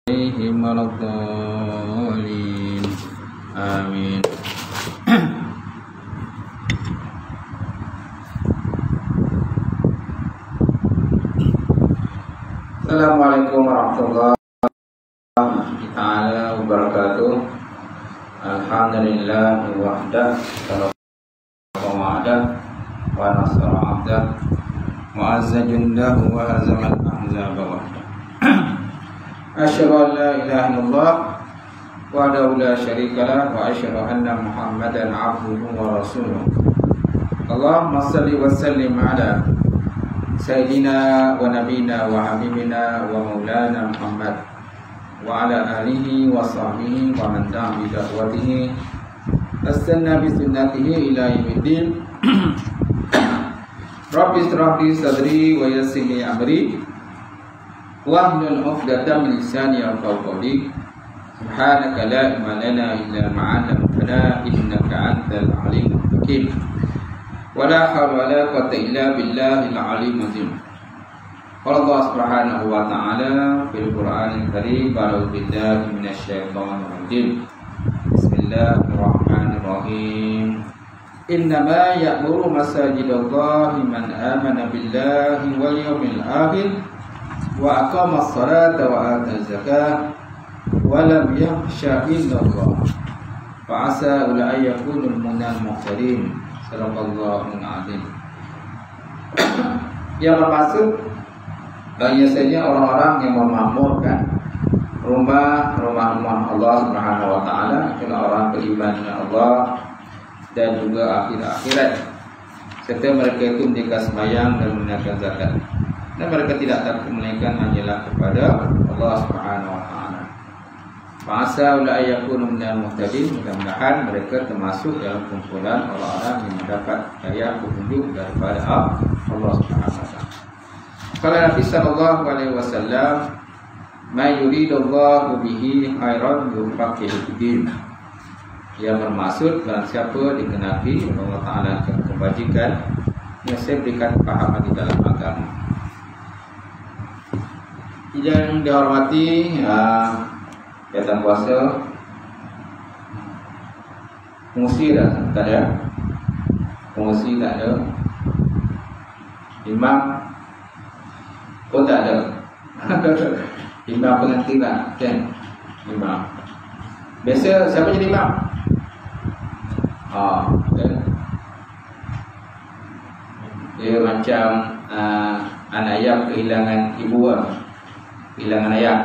عليهم ولا الضالين آمين. Assalamualaikum warahmatullahi wabarakatuh. Alhamdulillah wahdah wa nasara abdah wa azza jundahu wa hazamal ahzaba wahdah. Asyhadu an la ilaha illallah wahdahu la syarikalah wa asyhadu anna Muhammadan abduhu wa rasuluh. Allahumma shalli wa sallim ala Sayyidina wa nabina wa habibina wa maulana Muhammad wa ala alihi wa sahbihi wa man da'a bi da'watihi astanna bi sunnatihi ila yaumiddin. Rabbi ishrah li sadri wa yassir li amri wahlul 'uqdatam min lisani yafqahu qawli. Subhanaka la ilma lana illa ma 'allamtana innaka antal alimul hakim. Wala haula wala quwwata illa billahil aliyyil azim. Qala Allah Subhanahu wa ta'ala fil Qur'anil Karim, a'udzu billahi minasyaitonir rajim. Bismillahirrahmanirrahim. Innama ya'muru masajidallahi man amana billahi wal yawmil akhir wa aqamas salata wa ataz zakah wa lam yakhsha illallah fa asa ulaika yakunul minal muhtadin. Sadaqallahul azim. Yang bermaksud biasanya orang-orang yang memakmurkan rumah Allah Subhanahu wa taala adalah orang beriman dengan Allah dan juga akhirat, serta mereka itu mendirikan sembahyang dan menunaikan zakat, dan mereka tidak takut melainkan hanyalah kepada Allah Subhanahu wa taala. Masa ulai yakunu minal muhtadin, mudah-mudahan mereka termasuk dalam kumpulan orang-orang yang mendapat hidayah petunjuk daripada Allah Subhanahu wa taala. Qala Nabi sallallahu alaihi wasallam, "Ma yuridullahu bihi khairan yufaqihu fid-din." Yang bermaksud barang siapa dikehendaki Allah Taala kebajikan, ia berikan pahaman di dalam agama. Yang dihormati datang puasa, fungsi tak ada, fungsi tak ada, imam pun tak ada. Imam pengantin lah, kan? Imam. Biasa siapa jadi imam? Dia macam anak ayam kehilangan ibu, kehilangan ayam.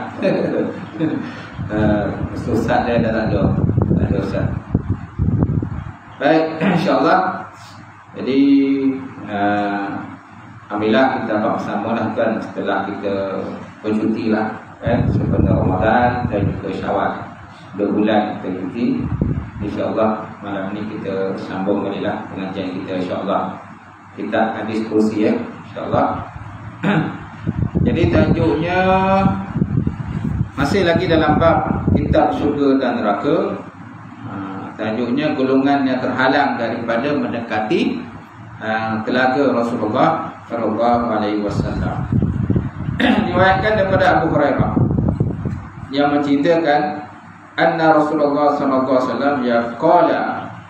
Ustaz dia dah tak ada ustaz. Baik, insyaAllah. Jadi alhamdulillah kita bersama lah kan, setelah kita bercuti lah sebentar Ramadan dan juga Syawal, 2 bulan kita cuti. InsyaAllah malam ni kita sambung balik lah pengajian kita, insyaAllah. Kita akan diskusi insyaAllah. Jadi tajuknya masih lagi dalam bab kitab syurga dan neraka. Tajuknya golongan yang terhalang daripada mendekati telaga Rasulullah sallallahu alaihi wasallam. Diriwayatkan daripada Abu Hurairah yang menceritakan anna Rasulullah sallallahu alaihi wasallam yaqala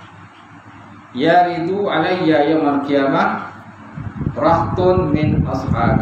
yaridu alayya yaumil qiyamah rahtun min ashabi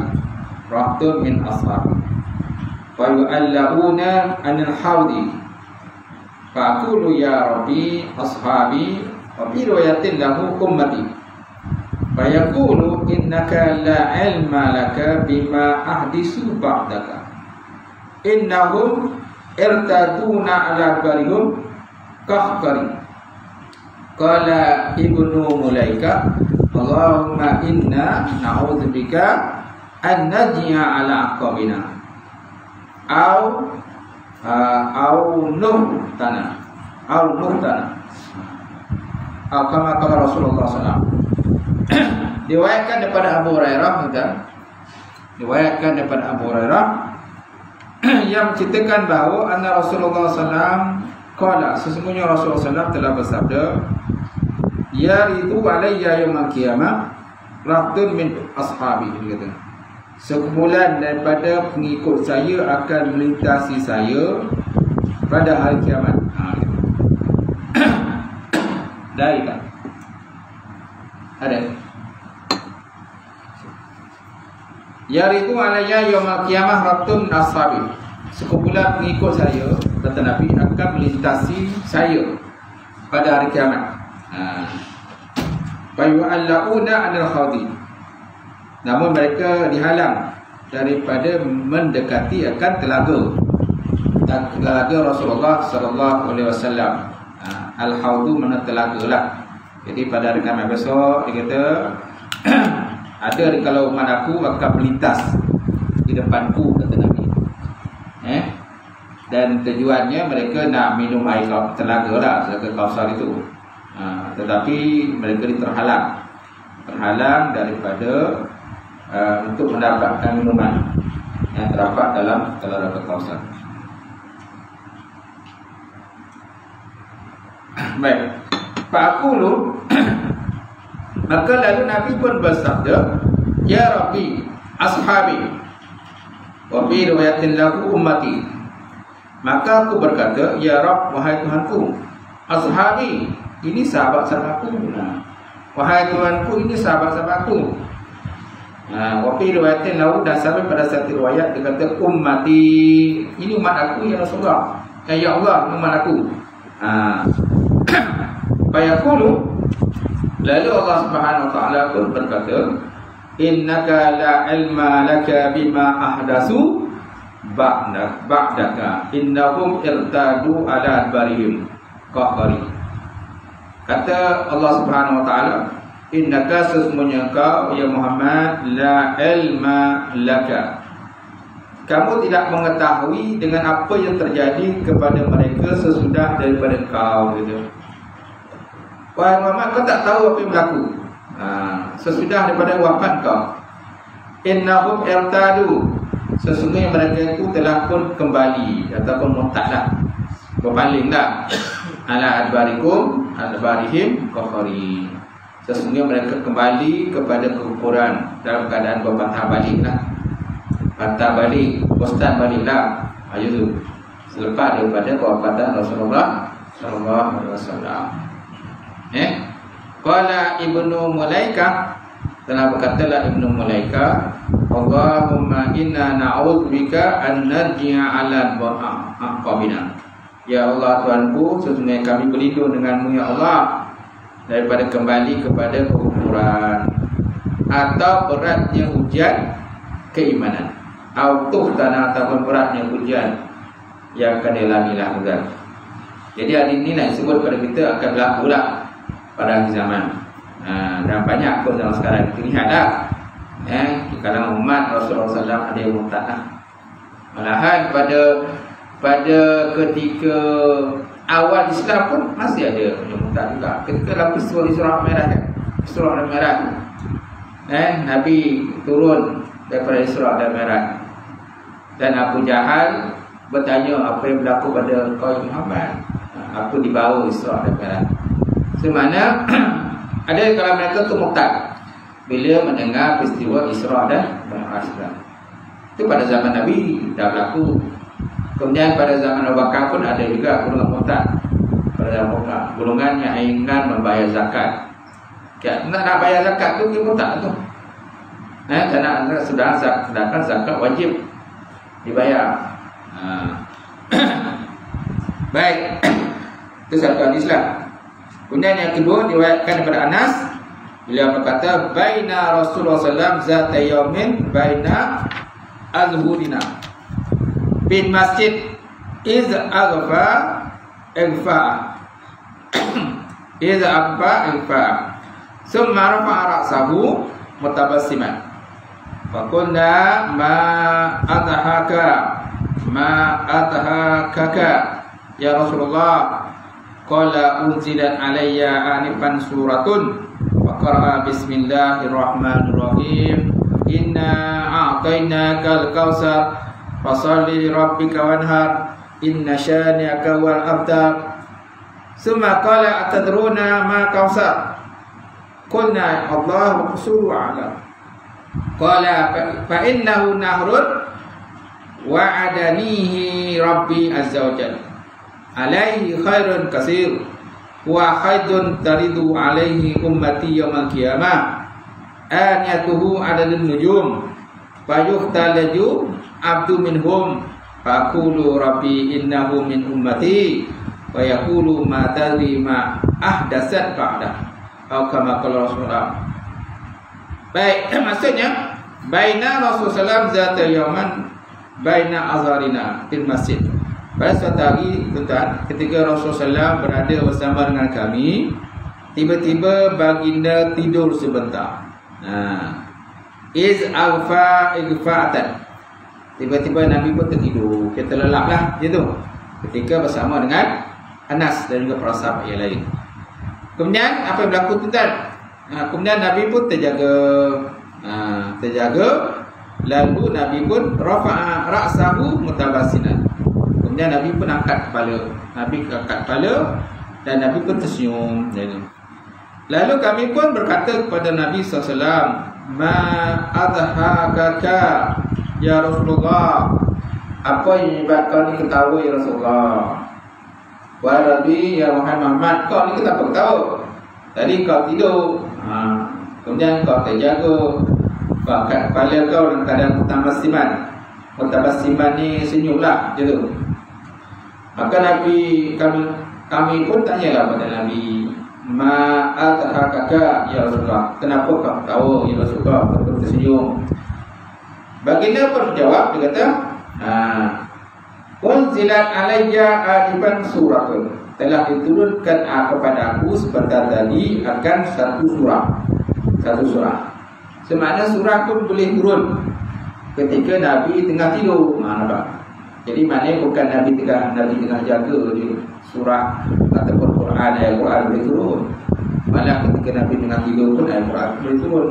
wa yu'allabuna anil hawdi fa aqulu ya rabbi ashabi wa bi riwayatin lahu ummati fa yaqulu innaka la ilma laka bima ahdisu ba'daka innahum irtaduna ala barihum kahbari. Qala ibnu Mulaika Allahumma inna na'udzubika an najia ala aqabina au nuhtana atau kama qala Rasulullah SAW. Diriwayatkan daripada Abu Hurairah, yang menceritakan bahawa anna Rasulullah SAW qala, sesungguhnya Rasulullah SAW telah bersabda, yaridu alayya yaumil qiyamah rahtun min ashabi. Dia kata sekumpulan daripada pengikut saya akan melintasi saya pada hari kiamat. Dari tak? Ada. Yaridu alayya yawmal qiyamah ratun ashabi. Sekumpulan pengikut saya, kata Nabi, akan melintasi saya pada hari kiamat. Fayu'allauna 'anil khawdi. Namun mereka dihalang daripada mendekati akan telaga Rasulullah sallallahu alaihi wasallam. Al-haudu mana telaga lah. Jadi pada hari kiamat besok dia kata ada kalau umat aku akan melintas di depanku, kata Nabi. Dan tujuannya mereka nak minum air telaga lah, telaga Kausar itu. Tetapi mereka terhalang daripada untuk mendapatkan minuman yang terdapat dalam telaga Kausar. Baik. Fa'aqulu maka lalu Nabi pun bersabda, ya Rabbi ashabi wa fi riwayatin lahu ummati. Maka aku berkata, ya Rabb, wahai Tuhanku, ashabi, ini sahabat-sahabatku. Wahai Tuhanku, ini sahabat-sahabatku. Wa fi riwayatin lahu, dan sampai pada satu riwayat dia kata ummati, ini umat aku ya Rasulullah. Ya Allah, umat aku. Fayaqulu, lalu Allah Subhanahu wa taala pun berkata, innaka la ilma laka bima ahdasu ba'daka innahum irtadu ala adbarihim qahari. Kata Allah Subhanahu wa taala, innaka, sesungguhnya kau ya Muhammad, la ilma laka, kamu tidak mengetahui dengan apa yang terjadi kepada mereka sesudah daripada kau, gitu. Wahai Muhammad, kau tak tahu apa yang berlaku sesudah daripada wafat kau. Innahum irtadu, sesungguhnya mereka itu telah pun kembali ataupun murtadlah, berpalinglah, ala adbarihim qahari. Sesungguhnya mereka kembali kepada kekufuran dalam keadaan berpatah baliklah. Patah balik, ustaz baliklah. Itu selepas daripada kewafatan Rasulullah sallallahu alaihi wasallam. Qala Ibnu Mulaikah, telah berkatalah Ibnu Mulaikah, Allahumma inna na'udzubika an narji'a 'ala aqabina. Ya Allah Tuhanku, sesungguhnya kami berlindung denganmu ya Allah daripada kembali kepada kekufuran atau beratnya hujan keimanan, atau tanah ataupun beratnya hujan yang akan dialamilah hujan. Jadi hari ini nak sebut pada kita akan berlaku lah pada akhir zaman. Dan banyak pun dalam sekarang kita lihat dah, di kalangan umat Rasulullah SAW ada yang murtad lah. Malahan pada ketika awal Islam pun masih ada yang murtad juga. Ketika dalam peristiwa Isra Mi'raj, Isra dan Mi'raj, Nabi turun daripada Isra dan Mi'raj, dan Abu Jahal bertanya, apa yang berlaku pada kau Muhammad? Aku dibawa Isra dan Mi'raj. Semana ada kalau mereka tu murtad bila mendengar peristiwa Isra dan Mi'raj. Itu pada zaman Nabi dah berlaku. Kemudian pada zaman Abu Bakar pun ada juga golongan murtad. Pada zaman Abu Bakar, golongan yang ingin membayar zakat. Nak bayar zakat tu dia murtad tu. Kerana sedangkan zakat wajib dibayar. Baik. Itu satu hadis lah. Kemudian yang kedua diriwayatkan daripada Anas, beliau berkata, baina Rasulullah sallallahu alaihi wasallam zata yaumin baina azhurina bin masjid iz aghfa summa rafa'a ra'sahu mutabassiman faqulna ma adhakaka ya Rasulullah. Qala unzilat alayya anifan suratun wa qara'a bismillahirrahmanirrahim inna a'tainakal kautsar fasalli li rabbika wanhar inna syani'aka wal abtar. Summa qala atadruna ma kautsar qulna Allah wa rasuluhu a'lam. Qala fa innahu nahrun wa'adanihi rabbi azza wa jalla alaihi khairun katsir wa khaydun taridu alaihi ummati yaumal qiyamah aniyatuhu adadun nujum fayuhtalaju abdu minhum faqulu rabbi innahu min ummati wa yaqulu ma tadri ma ahdatsat ba'da atau kama qala Rasulullah. Baik, maksudnya baina Rasulullah zata yaman baina azharina fil masjid. Pada suatu hari tuan, ketika Rasulullah berada bersama dengan kami, tiba-tiba baginda tidur sebentar. Iz alfa igfa'atan. Tiba-tiba Nabi pun tertidur. Kita lelaplah je tu. Ketika bersama dengan Anas dan juga para sahabat yang lain. Kemudian apa yang berlaku tuan? Kemudian Nabi pun terjaga. Lalu Nabi pun rafa'a ra'sahu mutabassinan. Kemudian Nabi pun angkat kepala. Nabi angkat kepala dan Nabi pun tersenyum. Lalu kami pun berkata kepada Nabi SAW, ma adhakaka ya Rasulullah, apa yang menyebabkan kau ni ketawa ya Rasulullah? Wa Rabbi ya Muhammad, kau ni kenapa ketawa? Tadi kau tidur, kemudian kau terjaga, kau angkat kepala kau dalam keadaan mutabassiman. Mutabassiman ni senyumlah je tu. Maka Nabi kami pun tanyalah pada Nabi, ma adhakaka ya Rasulullah, kenapa kau ketawa ya Rasulullah, kau tersenyum? Baginda pun menjawab, dia kata, unzilat alayya adiban suratun, telah diturunkan kepada aku sebentar tadi akan satu surah. Semakna surah pun boleh turun ketika Nabi tengah tidur. Jadi maknanya bukan Nabi tengah jaga je surah ataupun Quran, ayat Quran boleh turun. Malah ketika Nabi tengah tidur pun ayat Quran boleh turun.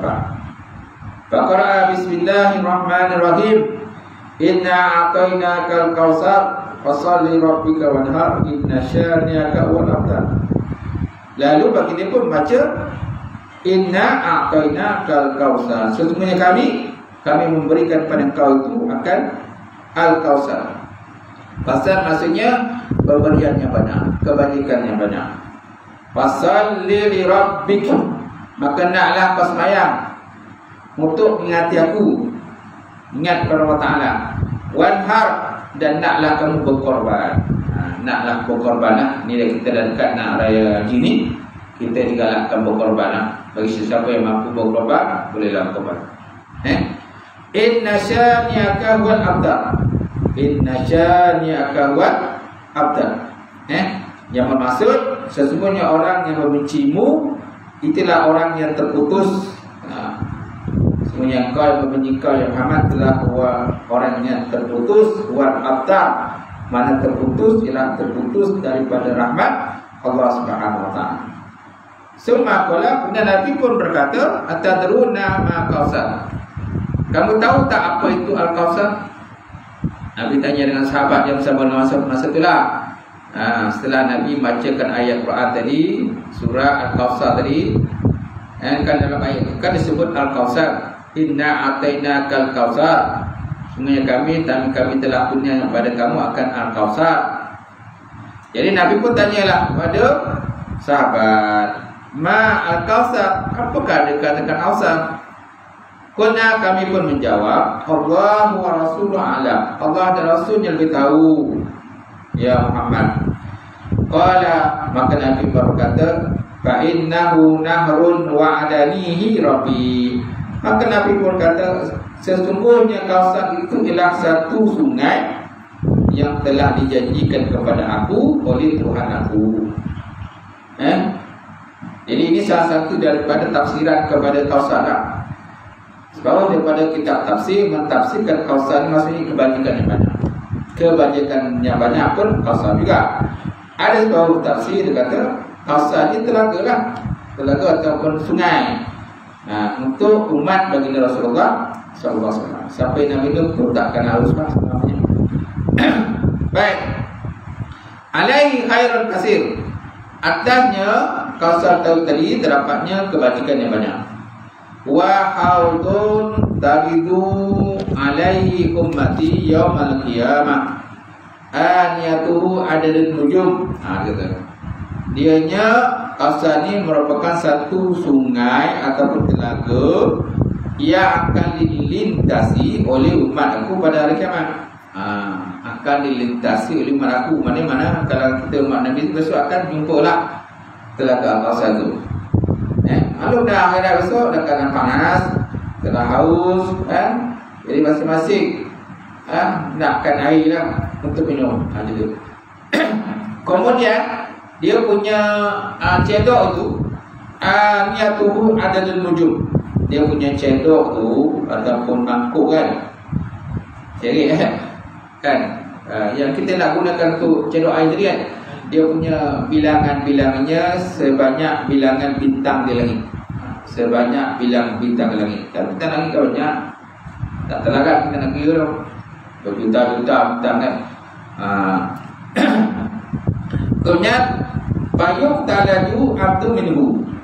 Baqarah bismillahirrahmanirrahim. Inna a'tainakal kautsar fasholli rabbika wanhar inna syani'aka wal abtar. Lalu baginda pun baca inna a'tainakal kautsar, sesungguhnya kami memberikan pada engkau itu akan al-kautsar. Pasal maksudnya pemberian yang banyak, kebajikan yang banyak. Fasholli li rabbika, maka naklah kau sembahyang untuk mengingati aku, ingat kepada Allah Ta'ala. Wanhar, dan naklah kamu berkorban. Naklah berkorban. Ni kita dah dekat nak raya haji ni, kita digalakkan berkorban. Bagi sesiapa yang mampu berkorban, bolehlah berkorban. Inna syani'aka wal abtar. Inna syani'aka wal abtar. Yang bermaksud sesungguhnya orang yang membencimu, itulah orang yang terputus. Sesungguhnya engkau yang membenci kau ya Muhammad telah orang yang terputus. Wal abtar, mana terputus, ialah terputus daripada rahmat Allah Subhanahu wa taala. Summa qala, kemudian Nabi pun berkata, atadruna ma kautsar, kamu tahu tak apa itu al-kautsar? Nabi tanya dengan sahabat yang bersama masa itulah. Setelah Nabi bacakan ayat Quran tadi, surah al-kautsar tadi, kan dalam ayat itu kan disebut al-kautsar. Inna atainakal kautsar, sungguhnya kami telah punya kepada kamu akan al-kautsar. Jadi Nabi pun tanyalah kepada sahabat, ma al-kautsar, apakah dikatakan kautsar? Kuna, kami pun menjawab, Allah wa Rasuluhu a'lam, Allah dan Rasulnya lebih tahu ya Muhammad. Qala, maka Nabi berkata, fa innahu nahrun wa'adanihi rabbi, maka Nabi pun kata, sesungguhnya Kautsar itu ialah satu sungai yang telah dijanjikan kepada aku oleh Tuhan aku. Jadi ini salah satu daripada tafsiran kepada Kautsar. Sebab daripada kitab tafsir mentafsirkan Kautsar maksudnya kebajikan yang banyak. Kebajikan yang banyak pun Kautsar juga. Ada sebuah tafsir dia kata Kautsar ini telaga ataupun sungai. Untuk umat baginda Rasulullah sallallahu alaihi wasallam. Sampai Nabi itu takkan harus namanya. Baik. Alaihi khairun katsir. Atasnya Kautsar tadi terdapatnya kebajikan yang banyak. wa haudun taridu alaihi ummati yaumal qiyamah aniyatuhu adadun nujum. Gitu. Dianya kawasan ini merupakan satu sungai ataupun telaga yang akan dilintasi oleh umat aku pada hari kiamat. Akan dilintasi oleh umat aku. Mana-mana kalau kita umat Nabi besok akan jumpa lah telaga kawasan itu. Lalu dah akhirat besok dah kena panas, kena haus, jadi masing-masing nakkan air lah untuk minum. Gitu. Kemudian dia punya cedok tu niatuhu adadun nujum. Dia punya cedok tu ataupun mangkuk kan. Jadi kan yang kita nak gunakan tu cedok air tadi kan. Dia punya bilangan-bilangannya sebanyak bilangan bintang di langit. Sebanyak bilangan bintang di langit. Dan bintang langit kau banyak. Tak terlagat kita nak kira tau. Berjuta-juta bintang kan. Kemudian bayuk talaju abdu minhu.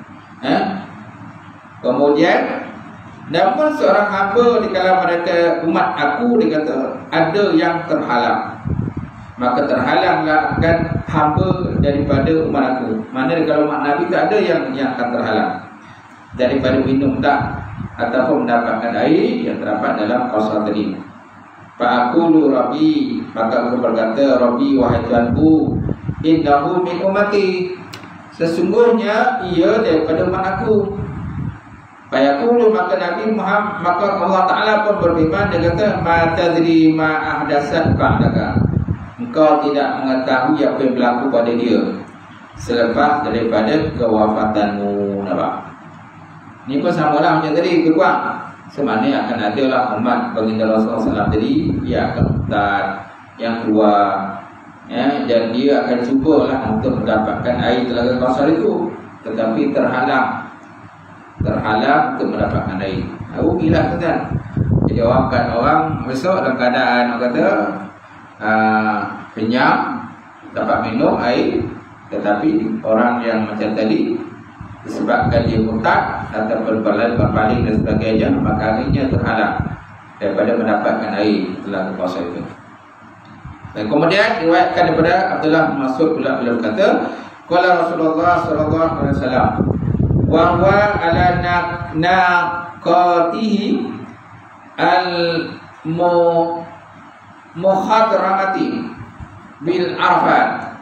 Kemudian namun seorang hamba di kalangan mereka umat aku, dia kata ada yang terhalang. Maka terhalanglah akan hamba daripada umat aku. Mana kalau umat Nabi tak ada yang akan terhalang daripada minum tak ataupun mendapatkan air yang terdapat dalam kawasan tadi. Fa'aqulu Rabbi, maka aku berkata, Rabbi wahai Tuhanku, innahu min ummati, sesungguhnya ia daripada umat aku. Fa'aqulu, maka Nabi Muhammad, maka Allah Ta'ala pun berfirman, dia kata, ma tadri ma ahdasat ba'daka, engkau tidak mengetahui apa yang berlaku pada dia selepas daripada kewafatanmu. Nampak? Ini pun samalah macam tadi, kekuat. Sebenarnya akan ada lah umat baginda Rasulullah SAW tadi, dia akan hutan yang keluar, dan dia akan cubalah untuk mendapatkan air telaga Kausar itu, tetapi terhalang untuk mendapatkan air. Rugilah kan. Jadi orang besok dalam keadaan orang kata kenyang, dapat minum air, tetapi orang yang macam tadi disebabkan dia murtad atau berpaling dan sebagainya, maka akhirnya terhalang daripada mendapatkan air telaga Kausar itu. Dan kemudian diriwayatkan daripada Abdullah bin Mas'ud pula beliau berkata, qala Rasulullah sallallahu alaihi wasallam wa huwa ala naqatihi al muhadramati bil arafat.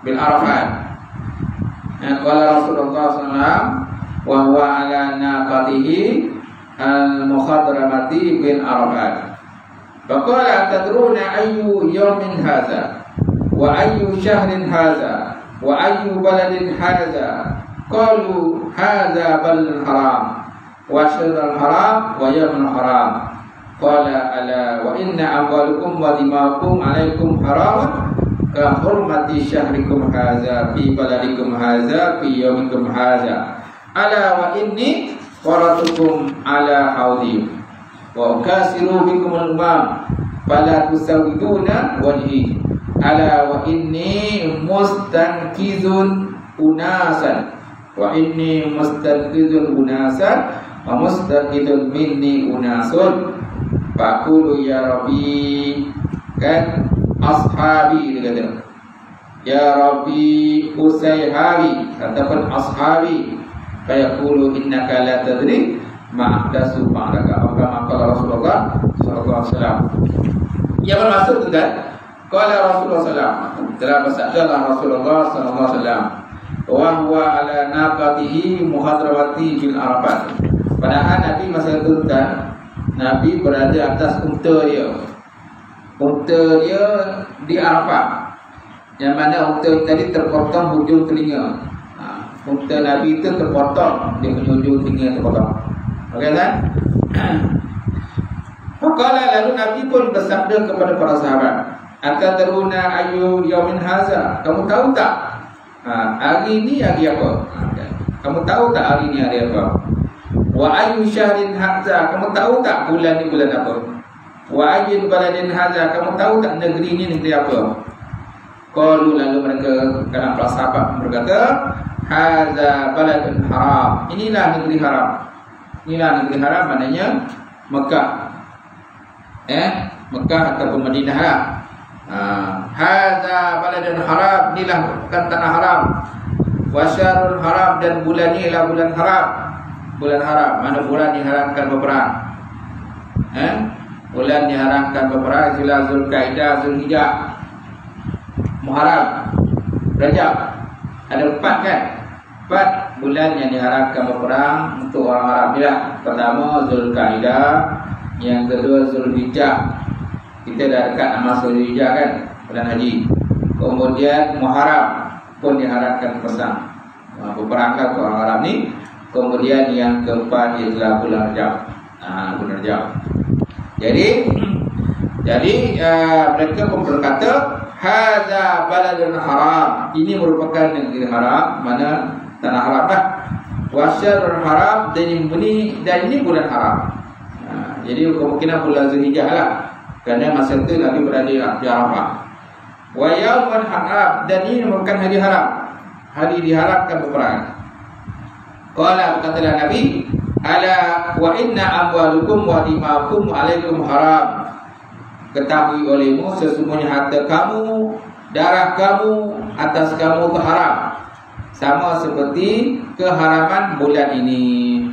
Qala Rasulullah sallallahu alaihi wasallam wa huwa ala naqatihi al muhadramati bil arafat. Faqala tadruna ayyu yawmin hadha wa ayyu shahrin hadha wa ayyu baladin hadha? Qalu hadha baladun haram wa shahrul haram wa yawmul haram. Qala ala wa inna amwalukum wa dima'akum alaikum haramun ka hurmati syahrikum hadha fi baladikum hadha fi yawmikum hadha. Ala wa inni waratukum ala haudi wa ukasiru bikum al-umam fala tusawiduna wajhi. Ala wa inni mustankizun unasan wa mustaqidun minni unasun. Faqulu ya Rabbi, kan ashabi, dia kata ya Rabbi usayhabi ataupun ashabi. Fayaqulu innaka la tadri ma ahdatsu ba'daka. Maka Rasulullah sallallahu alaihi wasallam, yang bermaksud kan, qala Rasulullah sallallahu alaihi wasallam, telah bersabda Rasulullah sallallahu alaihi wasallam, wa huwa ala naqatihi muhadrawati fil arafat. Padahal Nabi masa itu kan Nabi berada atas unta dia di Arafah, yang mana unta tadi terpotong hujung telinga. Unta Nabi itu terpotong, dia punya hujung telinga terpotong. Okey kan? Faqala, lalu Nabi pun bersabda kepada para sahabat, atadruna ayyu yaumin haza, kamu tahu tak hari ini hari apa? Kamu tahu tak hari ini hari apa? Wa ayyu syahrin hadza, kamu tahu tak bulan ni bulan apa? Wa ayyu baladin hadza, kamu tahu tak negeri ni negeri apa? Qalu, lalu mereka kalangan para sahabat berkata, hadza baladun haram, inilah negeri haram. Inilah negeri haram, maknanya Mekah. Mekah ataupun Madinah lah. Hadza baladun haram, inilah bukan tanah haram. Wasyarul haram, dan bulan ni ialah bulan haram. Bulan haram, mana bulan diharamkan berperang. Bulan diharamkan berperang ialah Zulkaidah, Zulhijjah, Muharram, Rajab. Ada 4 kan? 4 bulan yang diharamkan berperang untuk orang Arab ni lah. Pertama Zulkaidah, yang kedua Zulhijjah. Kita dah dekat nak masuk Zulhijjah kan, bulan haji. Kemudian Muharram pun diharamkan berperanglah untuk orang Arab ni. Kemudian yang keempat ialah bulan Rajab. Bulan Rajab. Jadi mereka pun berkata hadza baladun haram, ini merupakan negeri haram, mana tanah haram lah. Wasyarul haram, dan ini bulan haram. Jadi kemungkinan bulan Zulhijjah lah, kerana masa itu Nabi berada di Arafah. Wa yaumul haram, dan ini merupakan hari haram, hari diharamkan berperang. Qala, berkatalah Nabi, ala wa inna amwalukum wa dima'akum alaikum haram. Ketahui olehmu, sesungguhnya harta kamu, darah kamu atas kamu itu haram, sama seperti keharaman bulan ini.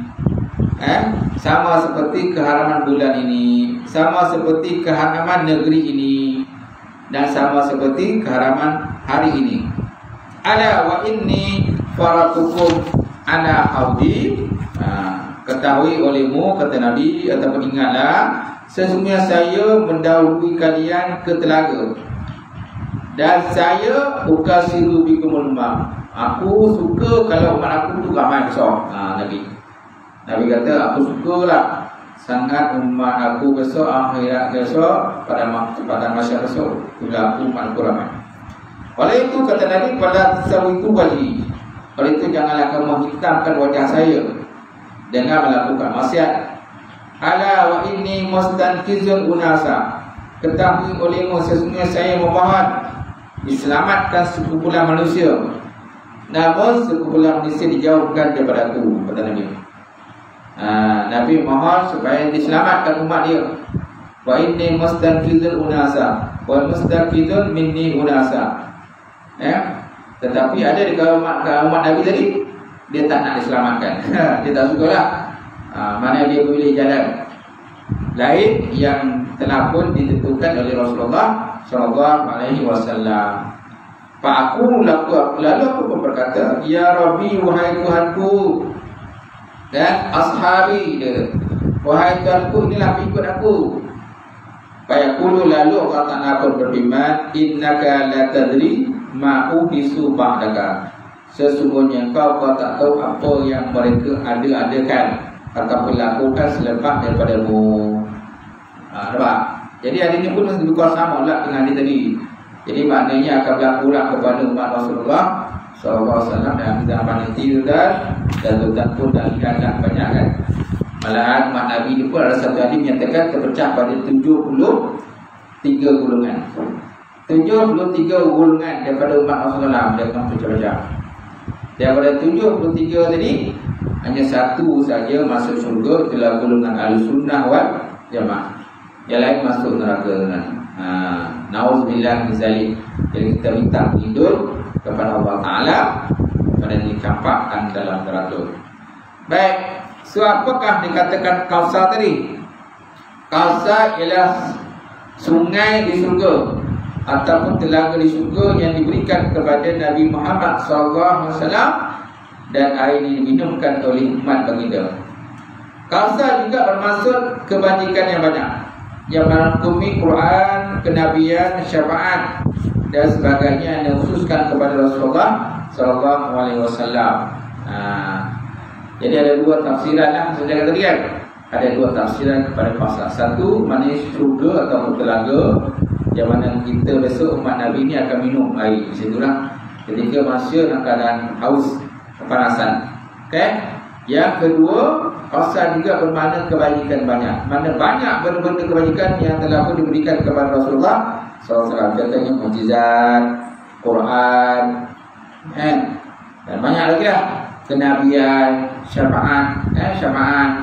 Sama seperti keharaman bulan ini, sama seperti keharaman negeri ini, dan sama seperti keharaman hari ini. Ala wa inni faratukum ana haudi. Ketahui olehmu, kata Nabi, ataupun ingatlah, sesungguhnya saya mendahului kalian ke telaga, dan saya ukasiru bikumul ma. Aku suka kalau umat aku tu ramai besar. Nabi kata, aku sukalah sangat umat aku besar, akhirat besar, pada masyarakat besar, bila aku umat aku ramai. Oleh itu kata Nabi, pada sawitu wajhi, oleh itu janganlah kamu hitamkan wajah saya dengan melakukan maksiat. Ala wa inni mustankizul unasa. Ketahui olehmu, sesungguhnya saya memohon diselamatkan sekumpulan manusia, namun sekumpulan manusia dijauhkan daripada aku, kata Nabi. Nabi mohon supaya diselamatkan umat dia. Wa inni mustankizul unasa wa mustakizun minni unasa. Tetapi ada di kaum umat Nabi tadi, dia tak nak diselamatkan. Dia tak sukalah. Mana dia pilih jalan lain yang telah pun ditentukan oleh Rasulullah sallallahu alaihi wasallam. Fa aku lalu aku pun berkata, ya Rabbi, wahai Tuhanku, dan ashabi, wahai Tuhanku, inilah pengikut aku. Fa yaqulu, lalu Allah Ta'ala pun berfirman, innaka la tadri ma uhisu ba'daka. Sesungguhnya kau tak tahu apa yang mereka ada-adakan ataupun lakukan selepas daripadamu. Nampak? Jadi hari ini pun lebih kurang sama lah dengan hari tadi. Jadi maknanya akan berlaku kepada umat Rasulullah SAW dalam zaman itu, dan tuan pun dah lihat banyak kan. Malahan umat Nabi ini pun ada satu hadis menyatakan terpecah pada 73 golongan. 73 golongan daripada umat Rasulullah dia akan pecah-pecah. Daripada 73 tadi, hanya satu saja masuk syurga, itulah golongan Ahlussunnah wal Jamaah. Yang lain masuk neraka. Nauzubillah min zalik. Jadi kita minta hidup kepada Allah Ta'ala pada dicampakkan dalam neraka. Baik, so apakah dikatakan Kausar tadi? Kausar ialah sungai di syurga ataupun telaga di syurga yang diberikan kepada Nabi Muhammad SAW, dan air ini diminumkan oleh umat baginda. Kausar juga bermaksud kebajikan yang banyak, yang merangkumi Quran, kenabian, syafaat dan sebagainya yang dikhususkan kepada Rasulullah sallallahu alaihi wasallam. Jadi ada dua tafsiran lah sejak tadi kan. Ada dua tafsiran kepada Kausar. Satu, maknanya syurga atau telaga yang mana kita besok umat Nabi ini akan minum air di situlah ketika manusia dalam keadaan haus, kepanasan. Okey. Yang kedua, Kausar juga bermakna kebajikan banyak. Mana banyak benda-benda kebajikan yang telah pun diberikan kepada Rasulullah SAW. Contohnya mukjizat, Quran, dan banyak lagi lah, kenabian, syafaat,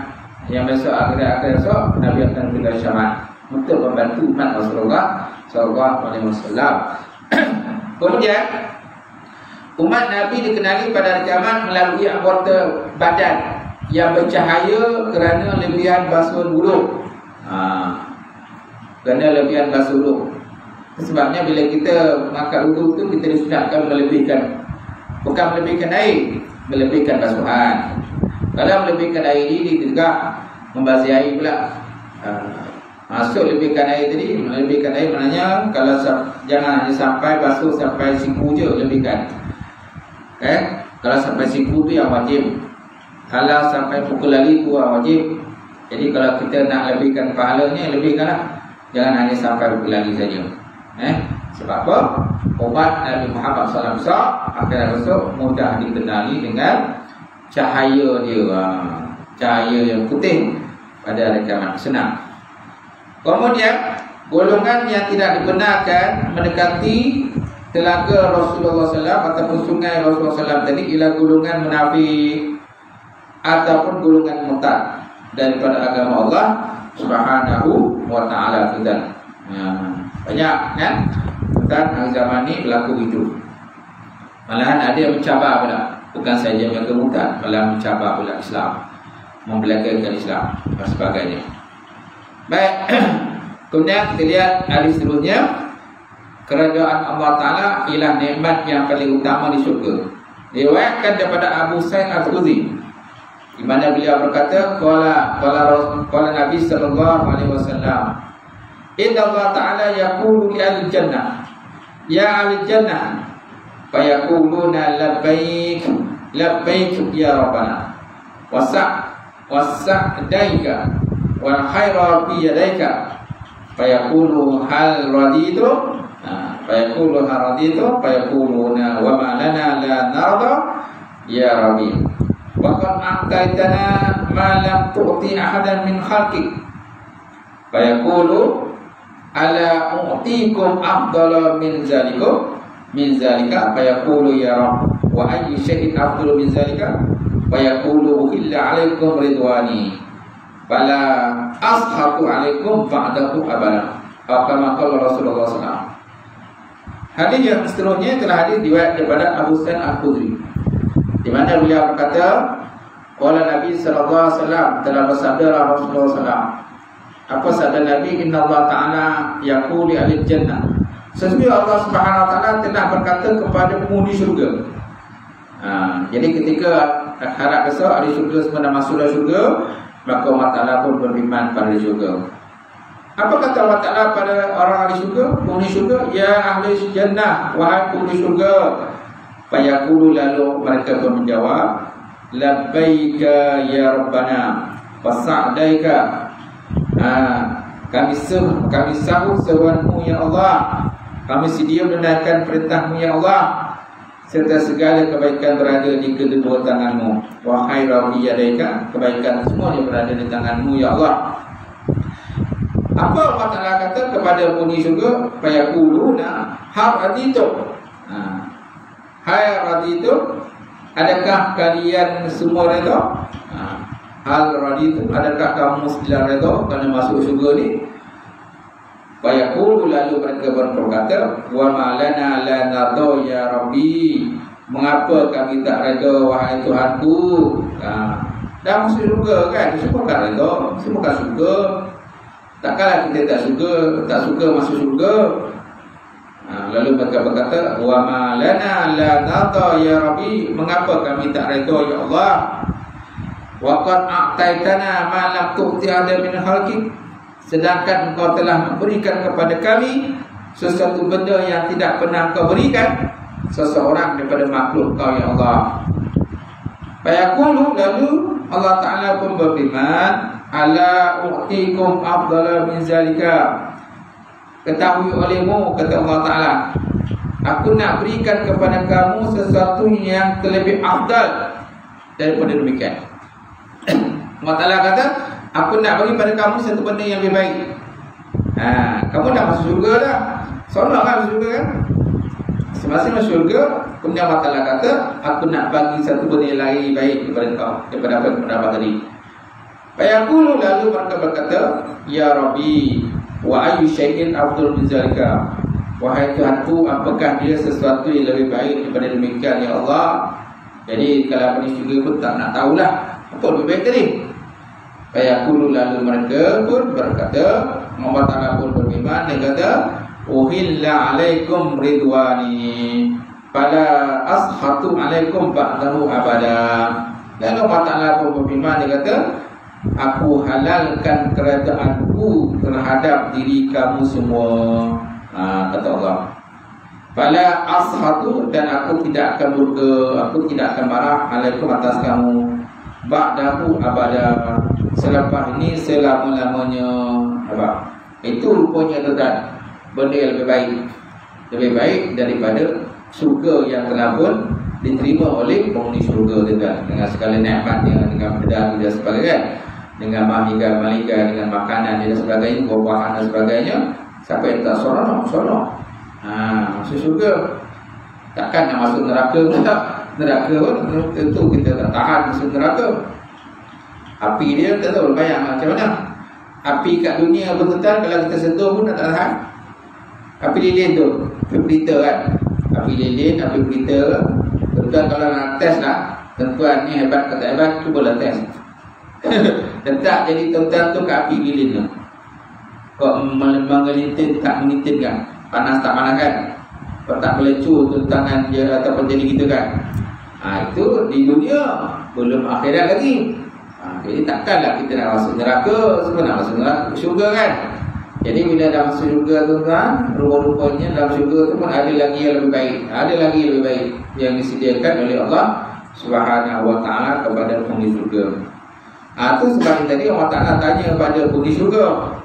yang besok akhir esok Nabi akan berikan syafaat untuk membantu umat Rasulullah sallallahu alaihi wasallam. Kemudian umat Nabi dikenali pada hari kiamat melalui anggota badan yang bercahaya kerana lebihan basuh wuduk. Kerana lebihan basuh wuduk. Sebabnya bila kita makan wuduk tu kita disunatkan melebihkan, bukan melebihkan air, melebihkan basuhan. Kalau melebihkan air ini juga membasuh air pula. Masuk lebihkan air tadi, melebihkan air maknanya kalau jangan hanya sampai basuh sampai siku je lebihkan. Kalau sampai siku tu yang wajib. Kalau sampai pukul lagi tu yang wajib. Jadi kalau kita nak lebihkan pahalanya, lebihkanlah. Jangan hanya sampai pukul lagi saja. Sebab apa? Umat Nabi Muhammad SAW akan masuk mudah dikenali dengan cahaya dia, cahaya yang putih pada hari kiamat. Senang. Kemudian golongan yang tidak dibenarkan mendekati telaga Rasulullah SAW ataupun sungai Rasulullah SAW tadi ialah golongan munafik ataupun golongan murtad daripada agama Allah Subhanahu wa taala kita. Banyak kan? Dan zaman ni berlaku itu. Malahan ada yang mencabar pula. Bukan saja mereka murtad, malah mencabar pula Islam, membelagakan Islam dan sebagainya. Baik. Kemudian kita lihat hadis seterusnya. Kerajaan Allah Ta'ala ialah nikmat yang paling utama di syurga. Diriwayatkan daripada Abu Sa'id Al-Khudri, di mana beliau berkata, qala Nabi sallallahu alaihi wasallam, inna Allah Ta'ala yaqulu li ahli jannah, ya ahli jannah, fayaquluna labbaik labbaik ya rabbana wasa'daika wal khaira fi yadaika, fayaqulu hal raditu, fayaqulu hal raditu, fayaquluna wa ma lana la narda ya rabbi, wa qad a'taitana ma lam tu'ti ahadan min khalqik, fayaqulu ala u'tikum afdala min zalika, fayaqulu ya rabb wa ayyi syai'in afdalu min zalika, fayaqulu illa alaikum ridwani fala ashatu alaikum ba'dahu abada, atau kama qala Rasulullah SAW. Hadis yang seterusnya adalah hadis riwayat daripada Abu Sa'id Al-Khudri, di mana beliau berkata, qala Nabi sallallahu alaihi wasallam, telah bersabda Rasulullah SAW. Apa sabda Nabi? Inna Allah Ta'ala yaqulu li ahli jannah, sesungguhnya Allah Subhanahu wa taala telah berkata kepada penghuni syurga. Jadi ketika harap besok ahli syurga semua dah masuk dalam syurga, maka Allah Ta'ala pun berfirman pada syurga. Apa kata Allah Ta'ala pada orang ahli syurga, penghuni syurga? Ya ahli jannah, wahai penghuni syurga. Fayaqulu, lalu mereka pun menjawab, labbaika ya rabbana wasa'daika, kami sahut seruanmu ya Allah, kami sedia menunaikan perintahmu ya Allah, serta segala kebaikan berada di kedua tanganmu. Wa khairu yadaika, kebaikan semua yang berada di tanganmu ya Allah. Apa Allah Ta'ala kata kepada penghuni syurga? Fayaquluna hal raditu, hai raditu, adakah kalian semua redha? Hal raditu, adakah kamu sedang redha kerana masuk syurga ni? Fayaqulu, lalu mereka berkata, wa ma lana la narda ya rabbi, mengapa kami tak redha wahai Tuhanku? Dah masuk syurga kan, semua kan redha, semua kan syurga. Takkanlah kita tak suka masuk syurga. Lalu mereka berkata, wa ma lana la narda ya rabbi, mengapa kami tak redha ya Allah? Wa qad a'taitana ma lam tu'ti ahada min khalqik, sedangkan engkau telah memberikan kepada kami sesuatu benda yang tidak pernah engkau berikan seseorang daripada makhluk kau ya Allah. Fayaqulu, lalu Allah Ta'ala pun berfirman, ala u'tikum afdala min zalika, ketahui olehmu, kata Allah Ta'ala, aku nak berikan kepada kamu sesuatu yang terlebih afdal daripada demikian. Allah Ta'ala kata, aku nak bagi pada kamu satu benda yang lebih baik. Kamu dah masuk syurga dah, seronok kan masuk syurga kan? Semasa masuk syurga, kemudian Allah Ta'ala kata, aku nak bagi satu benda yang lebih baik daripada kau, daripada apa yang kau dapat tadi. Fayaqulu, lalu mereka berkata, ya Rabbi, wa ayyu syai'in afdal min zalika. Wahai Tuhanku, apakah dia sesuatu yang lebih baik daripada demikian ya Allah? Jadi kalau penghuni syurga pun tak nak tahulah apa lebih baik tadi. Fayaqulu, lalu mereka pun berkata, Allah Ta'ala pun berfirman, dia kata, uhilla alaikum ridwani fala ashatu alaikum ba'dahu abada. Lalu Allah Ta'ala pun berfirman, dia kata, aku halalkan kerajaanku terhadap diri kamu semua. Kata Allah, fala ashatu, dan aku tidak akan murka, aku tidak akan marah alaikum atas kamu, ba'dahu abada, selepas ini selama-lamanya. Apa? Itu rupanya tuan, benda yang lebih baik daripada syurga yang telah pun diterima oleh penghuni syurga tuan, dengan segala nikmatnya, dengan pedang dan sebagainya, dengan malika, dengan makanan dan sebagainya, buah-buahan dan sebagainya. Siapa yang tak seronok? Masuk syurga. Takkan nak masuk neraka pula. Neraka pun tentu kita tak tahan masuk neraka. Api dia tak tahu bayang macam mana. Api kat dunia betul-betul kalau kita sentuh pun tak tahan. Api lilin tu, api pelita kan. Api lilin, api pelita. Tuan kalau nak test lah, tuan ni hebat ke tak hebat, cubalah test. Letak jadi tuan tu ke api lilin tu. Kau mengelitin tak menitin kan? Panas tak panas kan? Kau tak melecur tu tangan dia ataupun jadi kita kan? Itu di dunia, belum akhirat lagi. Jadi takkanlah kita nak masuk neraka, semua nak masuk neraka, syurga kan? Jadi bila dah masuk syurga tu kan, rupa-rupanya dalam syurga tu pun ada lagi yang lebih baik. Ada lagi yang lebih baik yang disediakan oleh Allah Subhanahu wa ta'ala kepada penghuni syurga. Itu sebab tadi Allah Ta'ala tanya kepada penghuni syurga,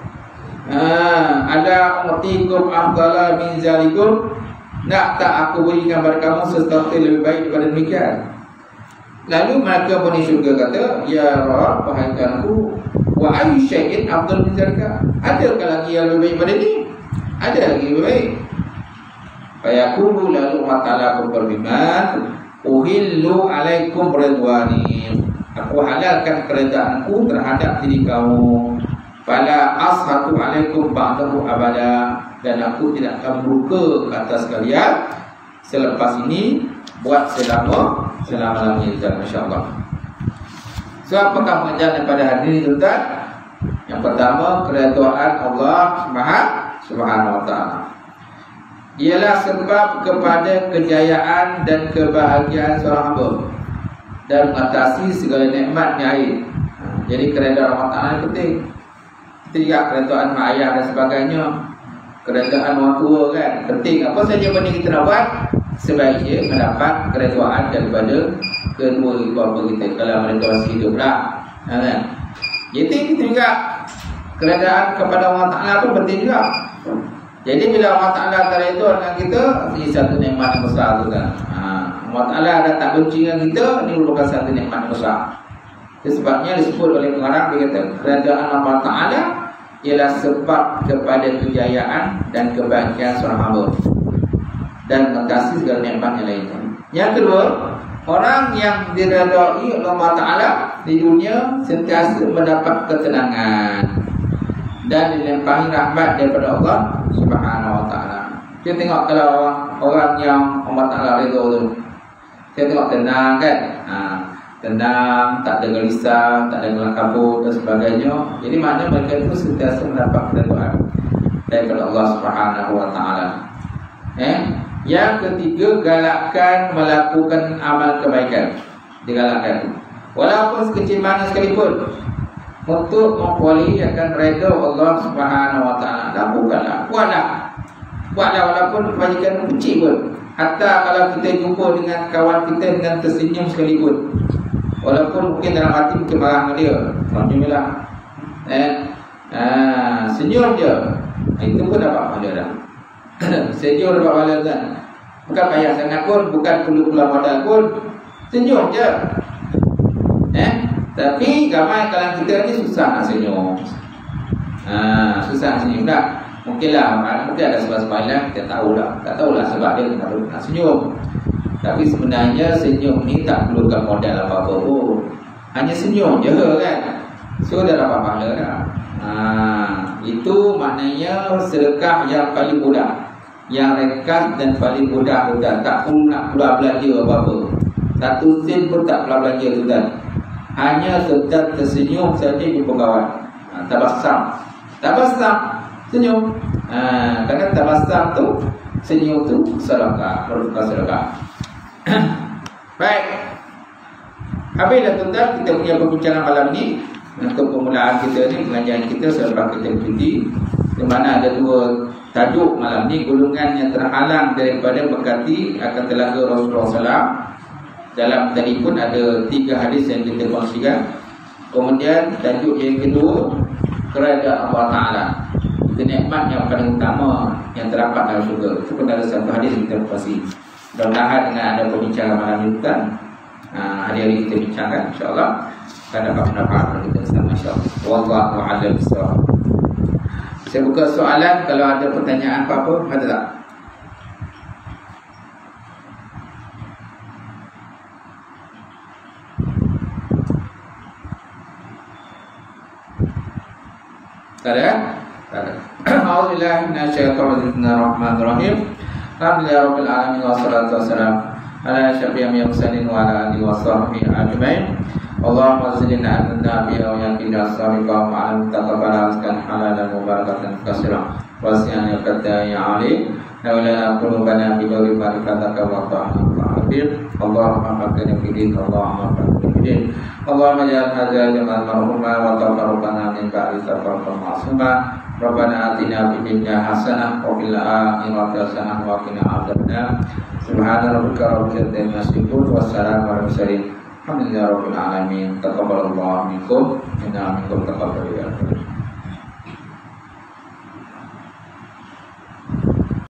ada ummatikum afdala min zalikum, nak tak aku berikan kepada kamu sesuatu yang lebih baik daripada demikian? Lalu mereka penghuni syurga kata, ya Rabb, wahai Tuhanku, wa ayyu syai'in afdal min zalika, adakah lagi yang lebih baik daripada ni? Ada lagi lebih baik? Fayaqulu, lalu Allah Ta'ala pun berfirman, uhillu alaikum ridwani, aku halalkan keredaanku terhadap diri kamu, fala ashatu alaikum ba'dahu abada, dan aku tidak akan murka ke atas kalian selepas ini buat selama-lamanya. Insya-Allah. So apakah pengajaran pada hari ini tuan? Yang pertama, keredaan Allah Subhanahu wa ta'ala ialah sebab kepada kejayaan dan kebahagiaan seorang hamba dan mengatasi segala nikmat yang lain. Jadi keredaan Allah Ta'ala penting. Tidak keredaan mak ayah dan sebagainya, keredaan orang tua kan penting. Apa saja benda kita nak buat, sebaiknya mendapat keredaan daripada kedua ibu bapa kita kalau mereka masih hidup lah. Jadi kita juga keredaan kepada Allah Ta'ala pun penting juga. Jadi bila Allah Ta'ala terredha dengan kita, ini satu nikmat yang besar tu kan. Allah Ta'ala ada tak benci dengan kita, ini merupakan satu nikmat yang besar. Sebabnya disebut oleh pengarang, dia kata keredaan Allah Ta'ala ialah sebab kepada kejayaan dan kebahagiaan seorang hamba dan mengatasi segala nikmat yang lainnya. Yang kedua, orang yang diredai oleh Allah Ta'ala di dunia sentiasa mendapat ketenangan dan dilimpahi rahmat daripada Allah Subhanahu wa ta'ala. Kita tengok kalau orang yang Allah Ta'ala redha tu, kita tengok tenang kan? Tenang, tak ada gelisah, tak ada kelam kabut dan sebagainya. Jadi maknanya mereka itu sentiasa mendapat keredaan daripada Allah Subhanahu wa ta'ala. Yang ketiga, galakkan melakukan amal kebaikan. Digalakkan walaupun sekecil mana sekalipun untuk memperolehkan redha Allah Subhanahu wa ta'ala. Lakukanlah, buatlah walaupun kebajikan kecil pun. Hatta kalau kita jumpa dengan kawan kita dengan tersenyum sekalipun, walaupun mungkin dalam hati mungkin marah dengan dia, alhamdulillah, senyum je, itu pun dapat pahala dah. Senyum dapat pahala kan. Bukan payah sangat pun, bukan perlu pulang modal pun, senyum je. Tapi ramai kalangan kita ni susah nak senyum. Susah senyum dah. Mungkinlah mungkin ada sebab-sebab lain kita tahulah, tak tahulah sebab dia kenapa nak senyum. Tapi sebenarnya senyum ni tak perlukan modal apa-apa pun. Hanya senyum je kan. So dah dapat pahala dah. Itu maknanya sedekah yang paling mudah, yang ringkas dan paling mudah tuan. Tak pun nak keluar belanja apa-apa, satu sen pun tak keluar belanja tuan. Hanya tuan tersenyum saja jumpa kawan. Tabassam senyum. Kadang tabassam tu, senyum tu sedekah, merupakan sedekah. Baik. Habislah tuan, kita punya perbincangan malam ni. Untuk permulaan kita ni, pengajian kita selepas kita bercuti, di mana ada dua tajuk malam ni, golongan yang terhalang daripada berkati akan telaga Rasulullah SAW. Dalam tadi pun ada 3 hadis yang kita kongsikan. Kemudian tajuk yang kedua, kerajaan Allah Ta'ala, kenikmat yang paling utama yang terdapat dalam syurga. Itu pun ada satu hadis yang kita pasti. Mudah-mudahan dengan ada perbincangan malam ni kan, hari-hari kita bincangkan, insyaAllah akan dapat pendapat dari kita bersama, insyaAllah. Wallahu a'lam bishawab. Saya buka soalan, kalau ada pertanyaan apa-apa, ada tak? Tak ada? Tak ada. A'udzubillahi minasyaitonir rahmanir rahim. Alhamdulillahirabbil alamin wassalatu wassalamu ala asyrafil mursalin wa ala alihi washabbihi ajmain. Allahumma zidna an-nabiyya wa yakinna as-sabiqa wa ala taqabbal rizqan halalan mubarakatan katsiran wasi'an ya alim lana qulubana bi dawri ma'rifataka wa ta'ala fa'il. Allahumma faqqina fi din, Allahumma faqqina fi din, Allahumma ja'al hadza jama'an marhuma wa taqabbal min ba'di taqabbal ma'suma. Rabbana atina fid dunya hasanah wa fil akhirati hasanah wa qina adzabannar. Subhana rabbika rabbil izzati amma yasifun wa salamun alal mursalin. Alhamdulillahirabbil alamin. Taqabbalallahu minkum inna minkum taqabbalu ya.